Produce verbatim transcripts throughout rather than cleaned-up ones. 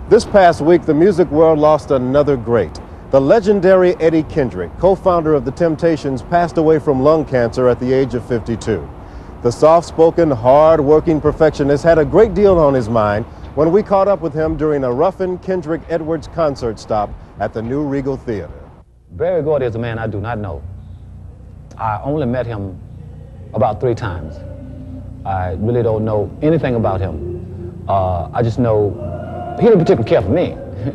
This past week, the music world lost another great. The legendary Eddie Kendrick, co-founder of The Temptations, passed away from lung cancer at the age of fifty-two. The soft-spoken, hard-working perfectionist had a great deal on his mind when we caught up with him during a Ruffin Kendrick Edwards concert stop at the New Regal Theater. Berry Gordy is a man I do not know. I only met him about three times. I really don't know anything about him. Uh, I just know he didn't particularly care for me.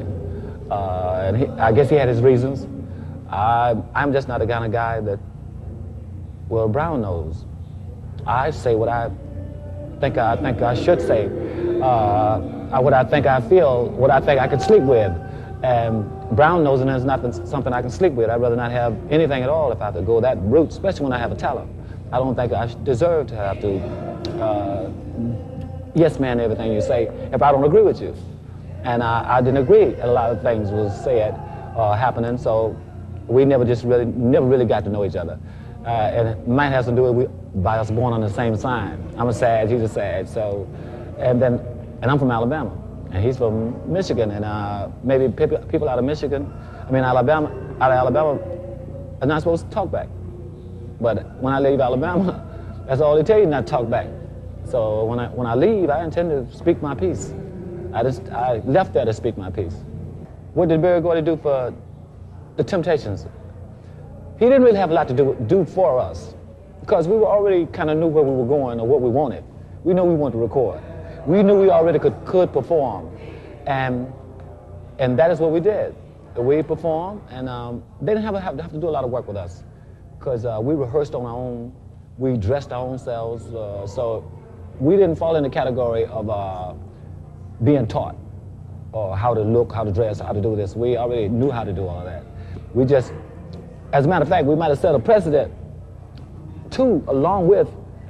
uh, and he, I guess he had his reasons. I, I'm just not the kind of guy that, well, Brown knows. I say what I think I think I should say, uh, what I think I feel, what I think I could sleep with. And Brown knows, and it's not something I can sleep with. I'd rather not have anything at all if I have to go that route, especially when I have a talent. I don't think I deserve to have to uh, yes man everything you say if I don't agree with you. And I, I didn't agree. A lot of things was said, uh, happening, so we never just really, never really got to know each other. Uh, and it might have to do with we, by us born on the same sign. I'm a Sag, he's a Sag, so, and then, and I'm from Alabama, and he's from Michigan, and uh, maybe people, people out of Michigan, I mean Alabama, out of Alabama, are not supposed to talk back. But when I leave Alabama, that's all they tell you, not to talk back. So when I, when I leave, I intend to speak my piece. I just I left there to speak my piece. What did Berry Gordy do for The Temptations? He didn't really have a lot to do, do for us because we were already kind of knew where we were going or what we wanted. We knew we wanted to record. We knew we already could, could perform. And, and that is what we did. We performed, and um, they didn't have, a, have, have to do a lot of work with us because uh, we rehearsed on our own. We dressed our own selves. Uh, so we didn't fall in the category of uh, being taught, or how to look, how to dress, how to do this. We already knew how to do all of that. We just, as a matter of fact, we might have set a precedent too, along with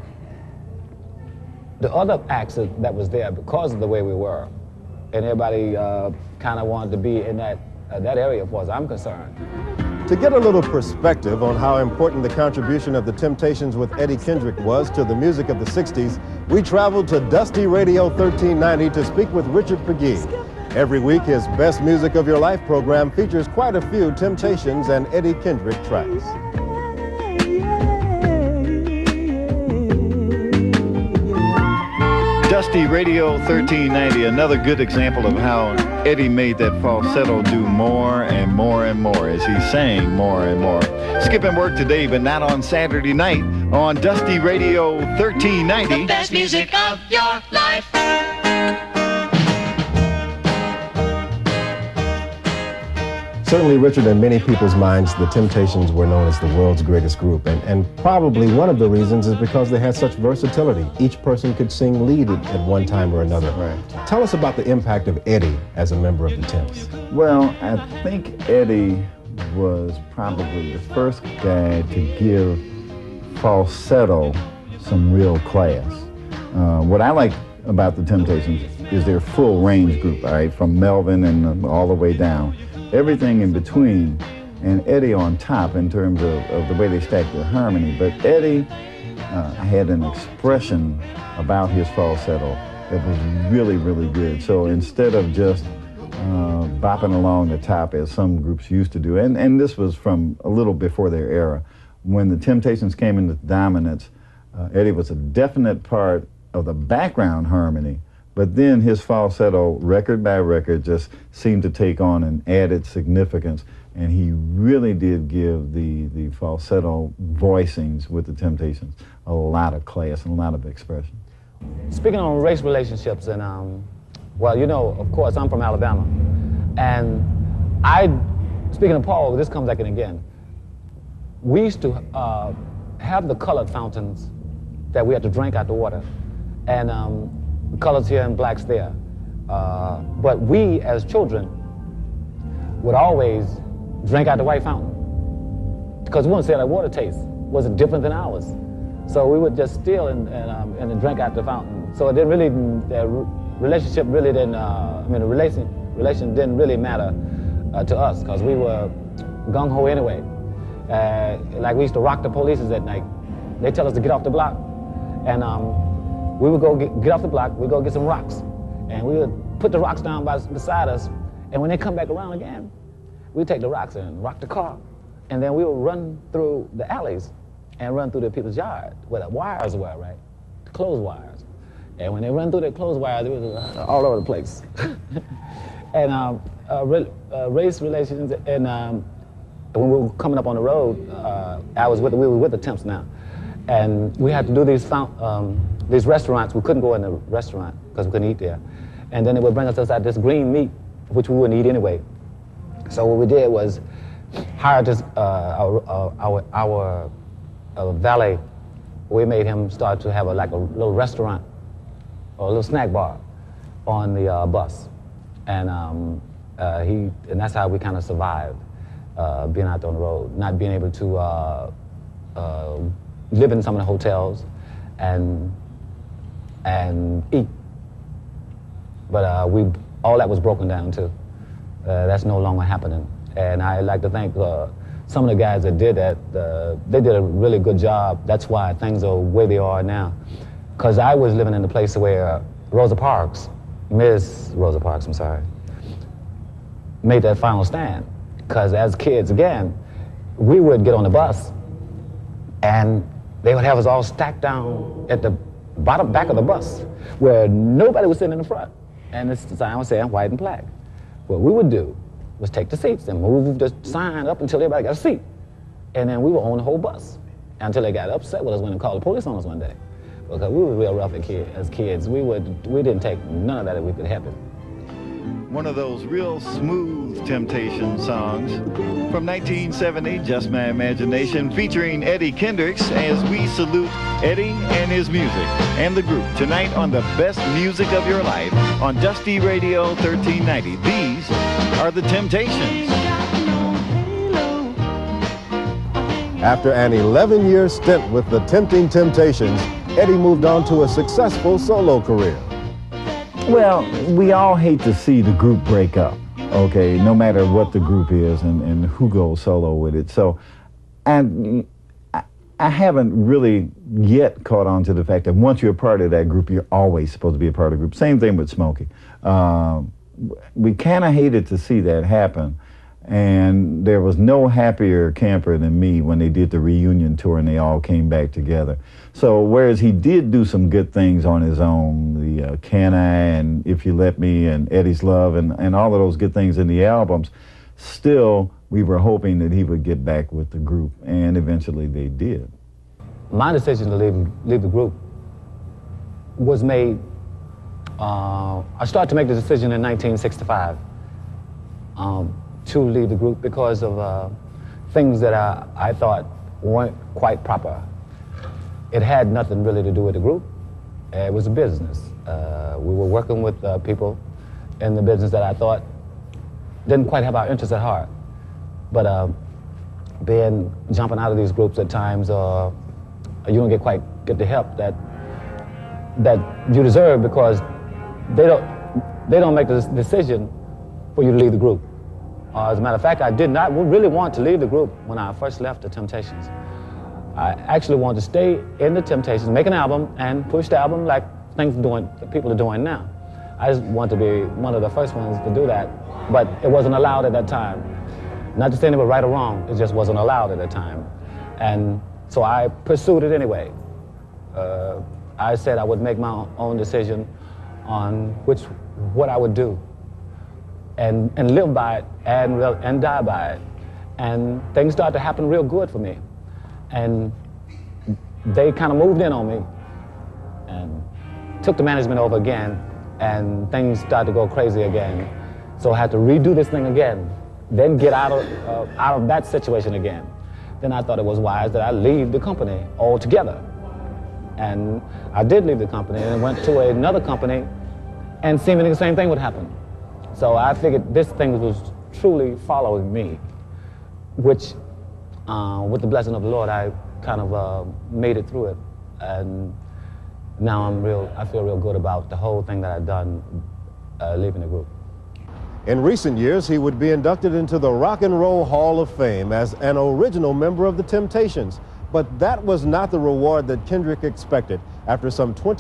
the other acts that was there because of the way we were. And everybody uh, kind of wanted to be in that, uh, that area as far as I'm concerned. To get a little perspective on how important the contribution of The Temptations with Eddie Kendrick was to the music of the sixties, we traveled to Dusty Radio thirteen ninety to speak with Richard Pegues. Every week, his Best Music of Your Life program features quite a few Temptations and Eddie Kendrick tracks. Dusty Radio thirteen ninety, another good example of how Eddie made that falsetto do more and more and more as he sang more and more. Skipping work today, but not on Saturday night on Dusty Radio thirteen ninety. The best music of your life. Certainly, Richard, in many people's minds, The Temptations were known as the world's greatest group. And, and probably one of the reasons is because they had such versatility. Each person could sing lead at, at one time or another. Right. Tell us about the impact of Eddie as a member of the Temps. Well, I think Eddie was probably the first guy to give falsetto some real class. Uh, what I like about the Temptations is their full range group, all right, from Melvin and all the way down. Everything in between, and Eddie on top in terms of, of the way they stacked their harmony. But Eddie uh, had an expression about his falsetto that was really, really good. So instead of just uh, bopping along the top as some groups used to do, and, and this was from a little before their era, when the Temptations came into dominance, uh, Eddie was a definite part of the background harmony. But then his falsetto, record by record, just seemed to take on an added significance. And he really did give the, the falsetto voicings with the Temptations a lot of class and a lot of expression. Speaking on race relationships, and um, well, you know, of course, I'm from Alabama. And I, speaking of Paul, this comes back in again. We used to uh, have the colored fountains that we had to drink out the water. And um, colors here and blacks there. Uh, but we, as children, would always drink out the white fountain because we wanted to see how that water tastes. Was it different than ours? So we would just steal and, and, um, and drink out the fountain. So it didn't really, the relationship really didn't, uh, I mean, the relation, relation didn't really matter uh, to us because we were gung-ho anyway. Uh, like we used to rock the police at night. They tell us to get off the block. And um, we would go get, get off the block, we'd go get some rocks. And we would put the rocks down by, beside us, and when they come back around again, we take the rocks and rock the car, and then we would run through the alleys and run through the people's yard where the wires were, right? The clothes wires. And when they run through the clothes wires, it was uh, all over the place. And um, uh, re uh, race relations, and um, when we were coming up on the road, uh, I was with, we were with the Temps now, and we had to do these um, these restaurants. We couldn't go in the restaurant because we couldn't eat there, and then they would bring us outside this green meat, which we wouldn't eat anyway. So what we did was hire this uh, our uh, our our uh, valet. We made him start to have a, like a little restaurant or a little snack bar on the uh, bus, and um, uh, he and that's how we kind of survived. Uh, being out there on the road, not being able to uh, uh, live in some of the hotels and and eat. But uh, we all that was broken down too. Uh, that's no longer happening. And I like to thank uh, some of the guys that did that. Uh, they did a really good job. That's why things are where they are now. Because I was living in a place where Rosa Parks, Miss Rosa Parks, I'm sorry, made that final stand. Because as kids, again, we would get on the bus and they would have us all stacked down at the bottom back of the bus where nobody was sitting in the front. And the sign was saying white and black. What we would do was take the seats and move the sign up until everybody got a seat. And then we would own the whole bus until they got upset with us when they called the police on us one day. Because we were real rough as kids. We, would, we didn't take none of that if we could help it. One of those real smooth Temptation songs from nineteen seventy, Just My Imagination, featuring Eddie Kendricks, as we salute Eddie and his music and the group tonight on the best music of your life on Dusty Radio thirteen ninety. These are the Temptations. After an eleven-year stint with the Tempting Temptations, Eddie moved on to a successful solo career. Well, we all hate to see the group break up, okay, no matter what the group is and, and who goes solo with it. So, and I, I haven't really yet caught on to the fact that once you're a part of that group, you're always supposed to be a part of the group. Same thing with Smokey. Um, we kind of hated to see that happen. And there was no happier camper than me when they did the reunion tour and they all came back together. So whereas he did do some good things on his own, the uh, Can I and If You Let Me and Eddie's Love and, and all of those good things in the albums, still we were hoping that he would get back with the group, and eventually they did. My decision to leave, leave the group was made, uh, I started to make the decision in nineteen sixty-five. Um, to leave the group because of uh, things that I, I thought weren't quite proper. It had nothing really to do with the group. It was a business. Uh, we were working with uh, people in the business that I thought didn't quite have our interests at heart. But uh, being, jumping out of these groups at times, uh, you don't get quite get the help that that you deserve because they don't, they don't make the decision for you to leave the group. Uh, as a matter of fact, I did not really want to leave the group when I first left the Temptations. I actually wanted to stay in the Temptations, make an album, and push the album like things doing, people are doing now. I just wanted to be one of the first ones to do that, but it wasn't allowed at that time. Not to say they were right or wrong, it just wasn't allowed at that time. And so I pursued it anyway. Uh, I said I would make my own decision on which, what I would do. And, and live by it and, and die by it. And things started to happen real good for me. And they kind of moved in on me and took the management over again, and things started to go crazy again. So I had to redo this thing again, then get out of, uh, out of that situation again. Then I thought it was wise that I leave the company altogether. And I did leave the company and went to another company, and seemingly the same thing would happen. So I figured this thing was truly following me, which, uh, with the blessing of the Lord, I kind of uh, made it through it. And now I'm real, I feel real good about the whole thing that I've done uh, leaving the group. In recent years, he would be inducted into the Rock and Roll Hall of Fame as an original member of the Temptations. But that was not the reward that Kendrick expected. After some twenty